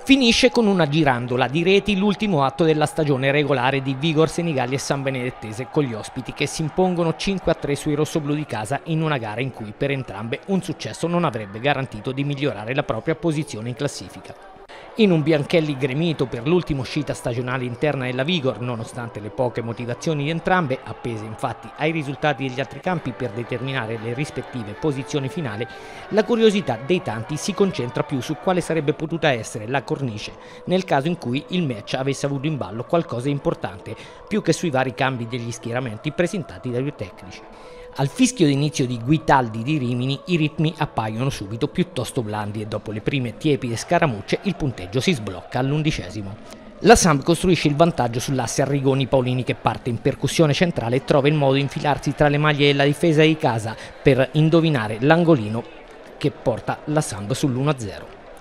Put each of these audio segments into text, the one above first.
Finisce con una girandola di reti l'ultimo atto della stagione regolare di Vigor Senigallia e San Benedettese, con gli ospiti che si impongono 5-3 sui rossoblù di casa in una gara in cui per entrambe un successo non avrebbe garantito di migliorare la propria posizione in classifica. In un Bianchelli gremito per l'ultima uscita stagionale interna della Vigor, nonostante le poche motivazioni di entrambe, appese infatti ai risultati degli altri campi per determinare le rispettive posizioni finali, la curiosità dei tanti si concentra più su quale sarebbe potuta essere la cornice nel caso in cui il match avesse avuto in ballo qualcosa di importante, più che sui vari cambi degli schieramenti presentati dai due tecnici. Al fischio d'inizio di Guitaldi di Rimini i ritmi appaiono subito piuttosto blandi e dopo le prime tiepide scaramucce il punteggio si sblocca all'11°. La Samp costruisce il vantaggio sull'asse Arrigoni-Paolini che parte in percussione centrale e trova il modo di infilarsi tra le maglie della difesa di casa per indovinare l'angolino che porta la Samp sull'1-0.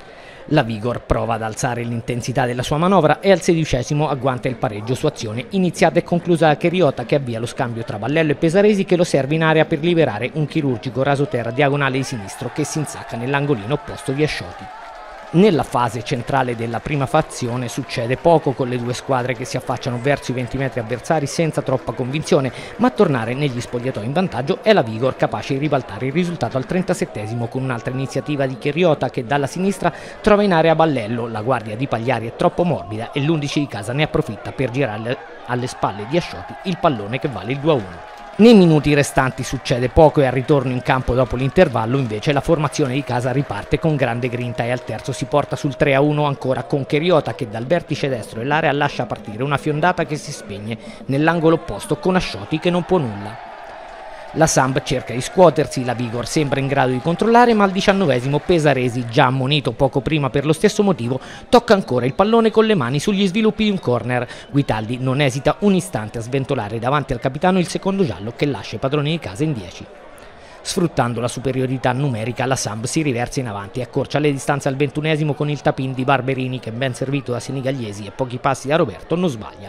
La Vigor prova ad alzare l'intensità della sua manovra e al 16° agguanta il pareggio su azione iniziata e conclusa da Cheriota che avvia lo scambio tra Vallello e Pesaresi che lo serve in area per liberare un chirurgico rasoterra diagonale di sinistro che si insacca nell'angolino opposto di Ascioti. Nella fase centrale della prima fazione succede poco con le due squadre che si affacciano verso i 20 metri avversari senza troppa convinzione, ma a tornare negli spogliatoi in vantaggio è la Vigor capace di ribaltare il risultato al 37° con un'altra iniziativa di Cheriota che dalla sinistra trova in area Vallello, la guardia di Pagliari è troppo morbida e l'11 di casa ne approfitta per girare alle spalle di Ascioti il pallone che vale il 2-1. Nei minuti restanti succede poco e al ritorno in campo dopo l'intervallo invece la formazione di casa riparte con grande grinta e al terzo si porta sul 3-1 ancora con Cheriota che dal vertice destro dell'area lascia partire una fiondata che si spegne nell'angolo opposto con Ascioti che non può nulla. La Samp cerca di scuotersi, la Vigor sembra in grado di controllare ma al 19° Pesaresi, già ammonito poco prima per lo stesso motivo, tocca ancora il pallone con le mani sugli sviluppi di un corner. Guitaldi non esita un istante a sventolare davanti al capitano il secondo giallo che lascia i padroni di casa in 10. Sfruttando la superiorità numerica la Samp si riversa in avanti e accorcia le distanze al 21° con il tapin di Barberini che ben servito da senigallesi e pochi passi da Roberto non sbaglia.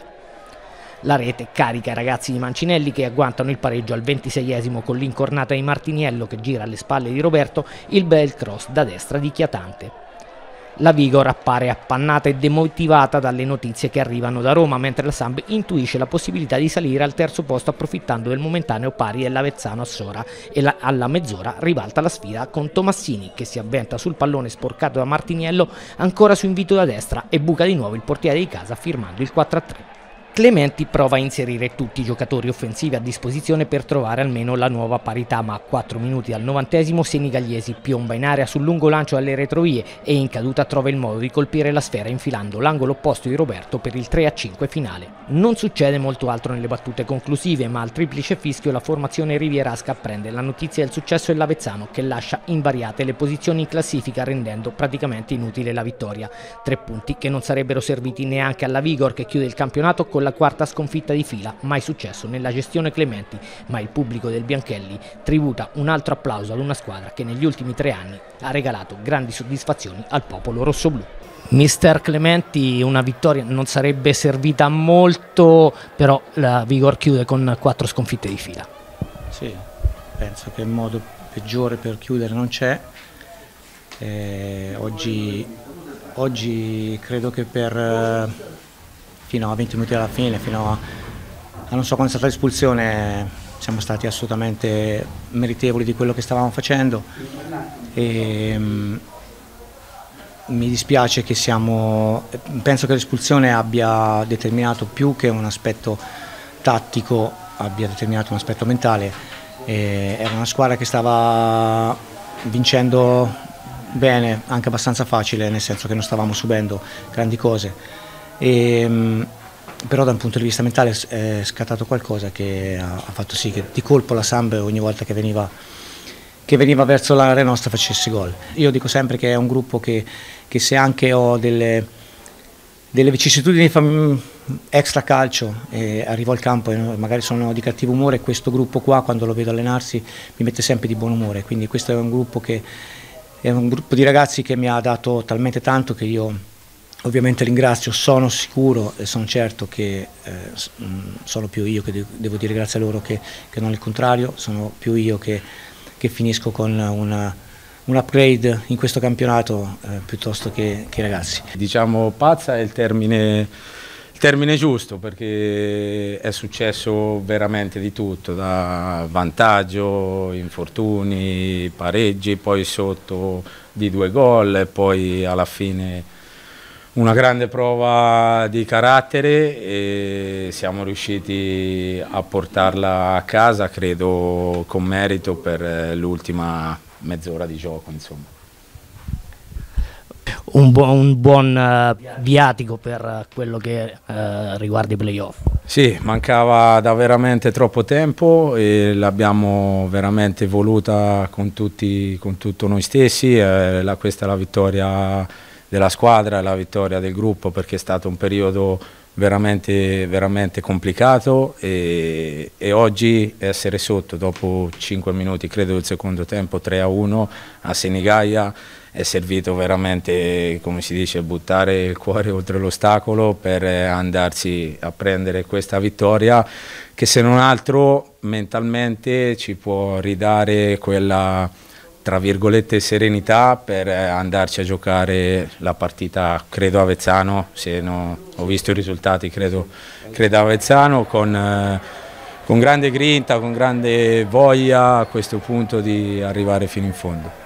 La rete carica i ragazzi di Mancinelli che agguantano il pareggio al 26° con l'incornata di Martiniello che gira alle spalle di Roberto il bel cross da destra di Chiatante. La Vigor appare appannata e demotivata dalle notizie che arrivano da Roma mentre la Samp intuisce la possibilità di salire al terzo posto approfittando del momentaneo pari dell'Avezzano a Sora e alla mezz'ora ribalta la sfida con Tomassini che si avventa sul pallone sporcato da Martiniello ancora su invito da destra e buca di nuovo il portiere di casa firmando il 4-3. Clementi prova a inserire tutti i giocatori offensivi a disposizione per trovare almeno la nuova parità, ma a 4 minuti al 90° Senigalliesi piomba in area sul lungo lancio alle retrovie e in caduta trova il modo di colpire la sfera infilando l'angolo opposto di Roberto per il 3-5 finale. Non succede molto altro nelle battute conclusive, ma al triplice fischio la formazione rivierasca apprende la notizia del successo dell'Avezzano che lascia invariate le posizioni in classifica rendendo praticamente inutile la vittoria. 3 punti che non sarebbero serviti neanche alla Vigor che chiude il campionato con la quarta sconfitta di fila, mai successo nella gestione Clementi, ma il pubblico del Bianchelli tributa un altro applauso ad una squadra che negli ultimi 3 anni ha regalato grandi soddisfazioni al popolo rossoblù. Mister Clementi, una vittoria non sarebbe servita a molto, però la Vigor chiude con 4 sconfitte di fila. Sì, penso che il modo peggiore per chiudere non c'è. Oggi credo che fino a 20 minuti alla fine, fino a non so quando è stata l'espulsione, siamo stati assolutamente meritevoli di quello che stavamo facendo e mi dispiace che penso che l'espulsione abbia determinato più che un aspetto tattico, abbia determinato un aspetto mentale. Era una squadra che stava vincendo bene, anche abbastanza facile, nel senso che non stavamo subendo grandi cose. Però da un punto di vista mentale è scattato qualcosa che ha fatto sì che di colpo la Samp ogni volta che veniva verso l'area nostra facesse gol. Io dico sempre che è un gruppo che se anche ho delle vicissitudini extra calcio e arrivo al campo e magari sono di cattivo umore, questo gruppo qua quando lo vedo allenarsi mi mette sempre di buon umore, quindi questo è un gruppo di ragazzi che mi ha dato talmente tanto che io ovviamente ringrazio, sono sicuro e sono certo che sono più io che devo dire grazie a loro che non il contrario, sono più io che finisco con un upgrade in questo campionato piuttosto che i ragazzi. Diciamo pazza è il termine giusto, perché è successo veramente di tutto, da vantaggio, infortuni, pareggi, poi sotto di 2 gol e poi alla fine una grande prova di carattere e siamo riusciti a portarla a casa, credo con merito, per l'ultima mezz'ora di gioco, insomma. Un buon viatico per quello che riguarda i playoff. Sì, mancava da veramente troppo tempo e l'abbiamo veramente voluta con tutto noi stessi. Questa è la vittoria della squadra, la vittoria del gruppo, perché è stato un periodo veramente complicato e oggi essere sotto dopo 5 minuti, credo, del secondo tempo, 3-1 a Senigallia, è servito veramente, come si dice, buttare il cuore oltre l'ostacolo per andarsi a prendere questa vittoria che, se non altro, mentalmente ci può ridare quella, tra virgolette, serenità per andarci a giocare la partita, credo, a Avezzano. Se no, ho visto i risultati, credo a Avezzano, con grande grinta, con grande voglia a questo punto di arrivare fino in fondo.